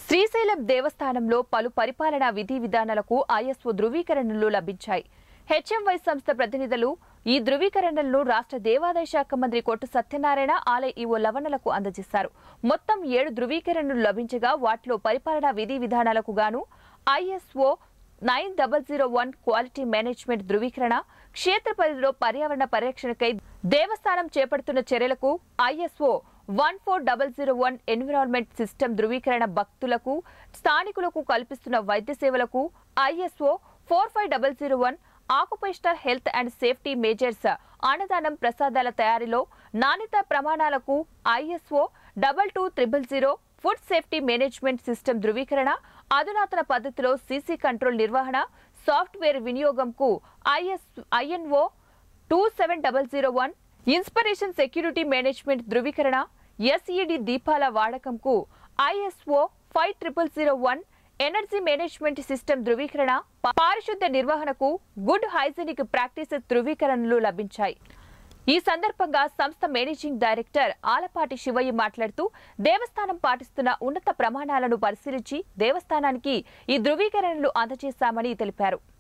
శ్రీశైలం దేవస్థానంలో పలు పరిపాలనా విధి విధానాలకు ఐఎస్ఓ ధృవీకరణలు లభించాయి. హెచ్ఎంవై సంస్థ ప్రతినిధులు ఈ ధృవీకరణలను రాష్ట్ర దేవాదాయ శాఖ మంత్రి కొట్టు సత్యనారాయణ ఆలయ ఈవో లవణలకు అందజేశారు. మొత్తం 7 ధృవీకరణలు లభించగా వాటిలో పరిపాలనా విధి విధానాలకు గాను ఐఎస్ఓ 9001 క్వాలిటీ మేనేజ్మెంట్ ధృవీకరణ, క్షేత్ర పరిధిలో పర్యావరణ పరిరక్షణకై దేవస్థానం చేపడుతున్న చర్యలకు ఐఎస్ఓ 14001 ఎన్విరాన్మెంట్ సిస్టమ్ ధృవీకరణ, భక్తులకు స్థానికులకు కల్పిస్తున్న వైద్య సేవలకు ISO 45001 occupational health and safety measures, అన్నదానం ప్రసాదాల తయారీలో నాణ్యత ప్రమాణాలకు ISO 22000 food safety management system ధృవీకరణ, అధునాతన పద్ధతిలో సీసీ కంట్రోల్ నిర్వహణ, సాఫ్ట్వేర్ వినియోగంకు ఐఎన్ఓ 27001 ఇన్స్పిరేషన్ సెక్యూరిటీ మేనేజ్మెంట్ ధృవీకరణ, ఎస్ఈడి దీపాల వాడకంకు ఐఎస్ఓ 5001 ఎనర్జీ మేనేజ్మెంట్ సిస్టమ్ ధృవీకరణ, పారిశుద్ధ నిర్వహణకు గుడ్ హైజీనిక్ ప్రాక్టీసెస్ ధృవీకరణలు లభించాయి. ఈ సందర్భంగా సంస్థ మేనేజింగ్ డైరెక్టర్ ఆలపాటి శివయ్య మాట్లాడుతూ దేవస్థానం పాటిస్తున్న ఉన్నత ప్రమాణాలను పరిశీలించి దేవస్థానానికి ఈ ధృవీకరణలు అందజేశామని తెలిపారు.